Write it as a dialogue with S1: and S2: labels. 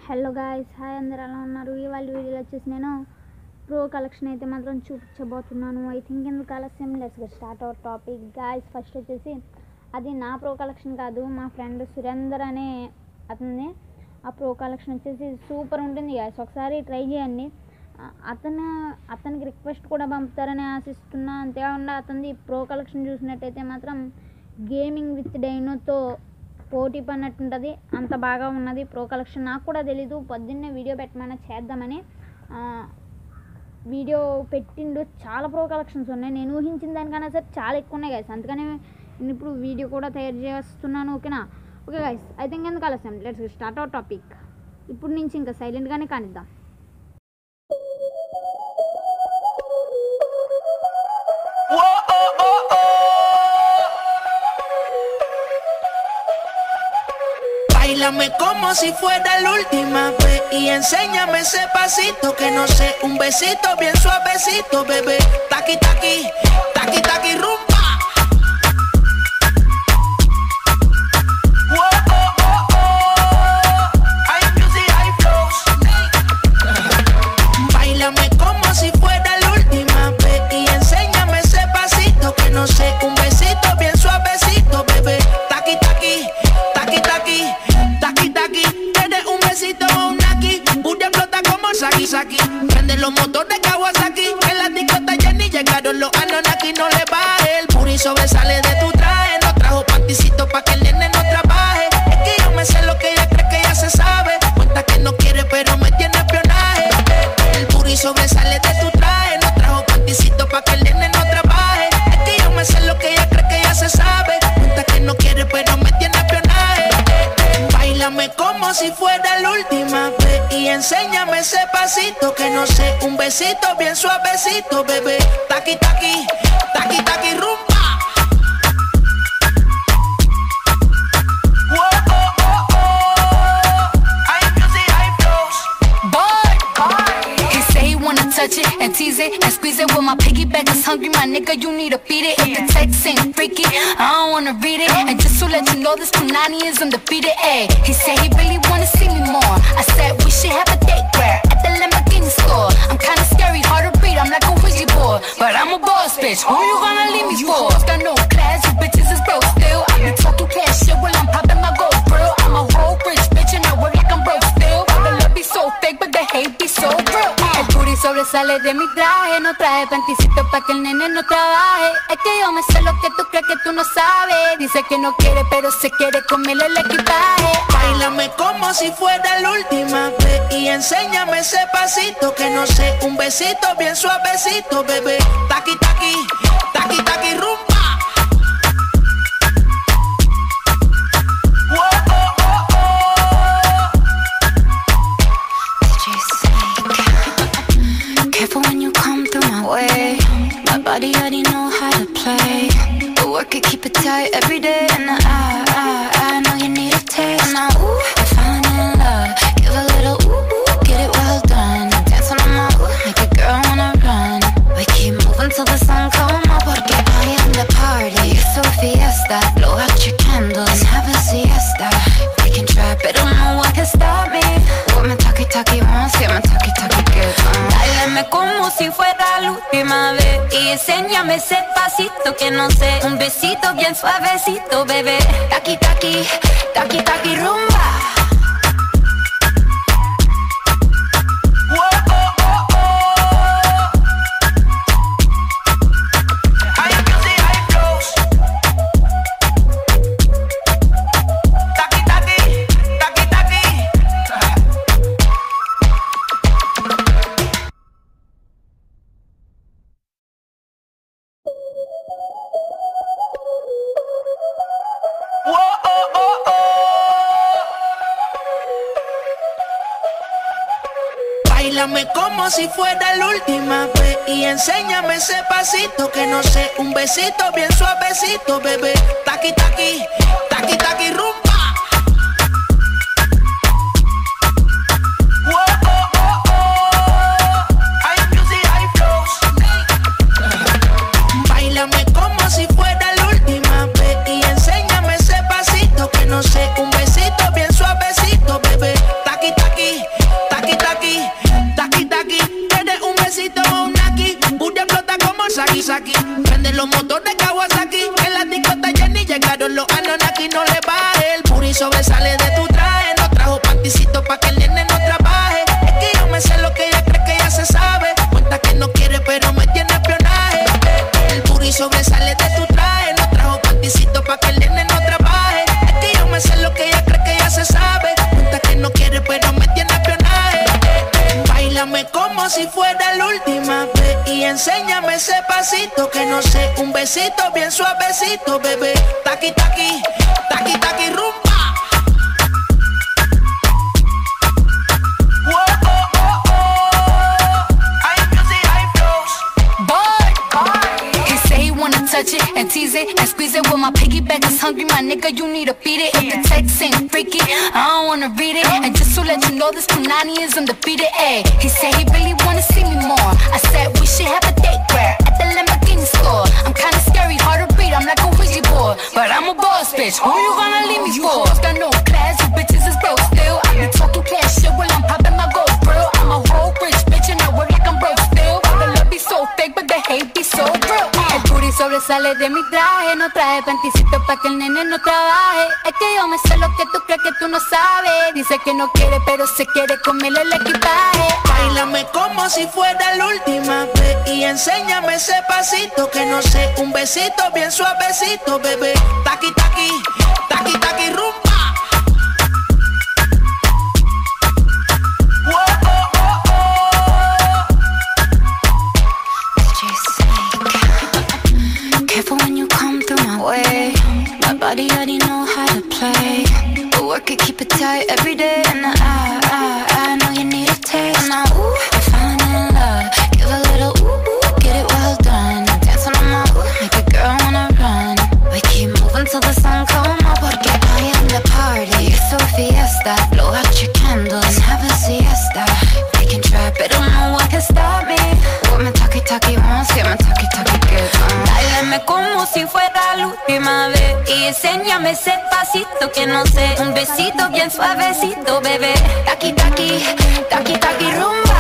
S1: Hello guys, hi అందరు ఎలా ఉన్నారు? ఇవాళ వీడియోలో వచ్చేసి నేను ప్రో కలెక్షన్ అయితే మాత్రం చూపించబోతున్నాను. ఐ థింక్ ఎందుకు ఆలస్యం, let's get start our topic. Guys, first వచ్చేసి అది నా ప్రో కలెక్షన్ కాదు, మా ఫ్రెండ్ సురేందర్ అనే అతనిది ఆ ప్రో కలెక్షన్ వచ్చేసి సూపర్ ఉంటుంది గాయ్స్. ఒకసారి ట్రై చేయండి. అతనికి రిక్వెస్ట్ కూడా పంపుతారని ఆశిస్తున్నా. అంతేకాకుండా అతనిది ప్రో కలెక్షన్ చూసినట్టయితే మాత్రం గేమింగ్ విత్ డైనోతో పోటీ పడినట్టుంటుంది, అంత బాగా ఉన్నది ప్రో కలెక్షన్. నాకు కూడా తెలీదు, పొద్దున్నే వీడియో పెట్టమన్నా చేద్దామని వీడియో పెట్టిండు. చాలా ప్రో కలెక్షన్స్ ఉన్నాయి, నేను ఊహించిన దానికన్నా సరే చాలా ఎక్కువ ఉన్నాయి గైస్. అందుకని నేను ఇప్పుడు వీడియో కూడా తయారు చేస్తున్నాను. ఓకేనా? ఓకే గైస్, ఐ థింక్ ఎందుకు ఆలస్యం, లెట్స్ స్టార్ట్ అవర్ టాపిక్. ఇప్పుడు నుంచి ఇంకా సైలెంట్గానే కానిద్దాం.
S2: Báilame como si fuera la última vez y enséñame ese pasito que no sé, un besito bien suavecito, bebé. Taqui taqui, taqui taqui rumba. Whoa, oh, oh, oh. Hay music, hay flows. Báilame como si fuera la última vez y enséñame ese pasito que no sé, un besito bien suavecito, bebé. Taqui taqui, taqui taqui. Tienes un besito o un aquí. Booty explota como Saki Saki. Prende los motores Kawasaki. En la discota ya ni llegaron los Anunnaki. No le baje, el booty sobresale de tu traje. No trajo panticito pa' que el nene no trabaje. Es que yo me sé lo que ella cree que ya se sabe. Cuenta que no quiere pero me tiene espionaje. El booty sobresale de tu traje. No trajo panticito pa' que el nene no trabaje. Es que yo me sé lo que ella cree que ya se sabe. Cuenta que no quiere pero me tiene espionaje. Báilame como si fuera la última vez y enséñame ese pasito que no sé, un besito bien suavecito, bebé. Taqui taqui, taqui taqui rumba. Whoa, oh, oh, oh. Hay music, hay flows.
S3: Boy, he say he wanna touch it and tease it and squeeze it. With my piggyback is hungry, my nigga, you need to feed it. If the text ain't freaky, I don't wanna read it. And just to let you know, this Punani is undefeated. Ay, he said he really wanna see me more. I said we should have a date where at the Lamborghini store. I'm kinda scary, hard to read, I'm like a Ouija board, but I'm a boss bitch. Who you gonna leave me for? Got no class, you bitches is broke still. I be talking cash shit while I'm popping my gold grill. I'm a whole rich bitch and I work like I'm broke still. The love be so fake, but the hate be so real. El booty sobresale de mi traje, no traje panticito pa' que el nene no trabaje. Es que yo me sé lo que tú crees que tú no sabes. Dice que no quiere, pero se quiere comerle el equipaje.
S2: Báilame como si fuera la última vez y enséñame ese pasito que no sé, un besito bien suavecito, bebé. Taqui taqui, taqui taqui rumba. Whoa, oh, oh, oh.
S3: DJ Snake, careful when you come through my way. My body already know how to play. But work it, keep it tight every day. And I know you need a taste. And now, ooh, I'm falling in love. Give a little ooh, ooh, get it well done. Dance on my ooh, make a girl wanna run. We keep moving till the sun come up. Porque I am the party. It's so fiesta. Blow out your candles and have a siesta. We can try, but no one can stop me. What my talkie wants, get my talkie good. Báilame como si fuera la última vez y enséñame ese pasito que no sé, un besito bien suavecito, bebé. Taqui taqui, taqui taqui rumba.
S2: Whoa, oh, oh, oh. Hay music, hay flows. Taqui taqui, taqui taqui. Whoa, oh, oh, oh. Báilame como si fuera la última vez y enséñame ese pasito que no sé, un besito bien suavecito, bebé. Taqui taqui, taqui taqui rumba. Whoa, oh, oh, oh. Hay music, hay flows. Báilame como si fuera la última vez y enséñame ese pasito que no sé, un besito bien suavecito, bebé. Taqui taqui. si fuera la última vez y enséñame ese pasito que no sé, un besito bien suavecito, bebé. Taqui, taqui, taqui, taqui, rumba.
S3: Touch it and tease it and squeeze it. When my piggyback is hungry, my nigga, you need to feed it. If the text ain't freaky, I don't wanna read it. And just to let you know, this Punani is undefeated. Ayy, he said he really wanna see me more. I said we should have a date where at the Lamborghini store. I'm kinda scary, hard to read, I'm like a Ouija board, but I'm a boss bitch. Who you gonna leave me for? Got no class, you bitches is broke still. I be talking cash shit while I'm popping my gold grill. I'm a whole rich bitch and I work like I'm broke still. The love be so fake, but the hate be so real. Sobresale de mi traje, no traje panticito pa' que el nene no trabaje. Es que yo me sé lo que tú crees que tú no sabes. Dice que no quiere, pero se quiere comerle el equipaje.
S2: Báilame como si fuera la última vez y enséñame ese pasito que no sé, un besito bien suavecito, bebé. Taqui, taqui, taqui, taqui, rumba.
S3: My body already know how to play, but work it, keep it tight every day. And I know you need a taste. And now, ooh, I'm falling in love. Give a little ooh, get it well done. Dancing on my ooh, make a girl wanna run. We keep moving till the sun come up. Porque I am the party. It's a fiesta. Blow out your candles and have a siesta. They can try, but no one can stop me. What my talkie wants, get my talkie good.
S4: Báilame como si fuera la última vez y enséñame ese pasito que no sé, un besito bien suavecito, bebé. Taqui, taqui, taqui, taqui, rumba.